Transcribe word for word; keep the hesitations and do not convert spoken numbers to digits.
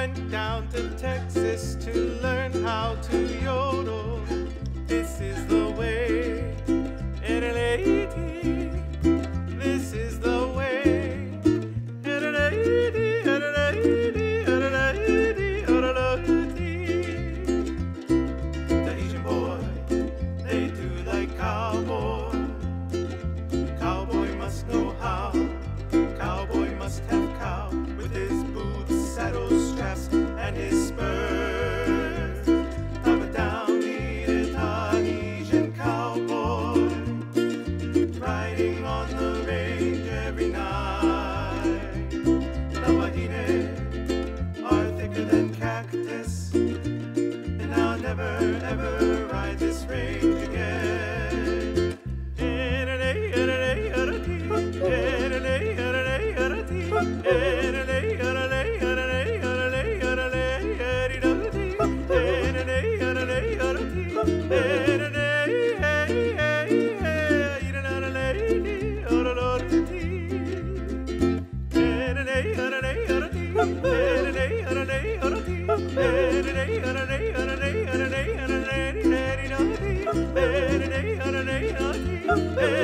went down to Texas to learn how to yodel. This is the way, this is the way. Tahitian boy, they do like cowboy. Cowboy must know how. Cowboy must have cow with his boots, saddle straps, and his spurs. Up and down the Tahitian cowboy, riding on the range every night. The wahine are thicker than cactus, and I'll never ever ride this range again. Hey,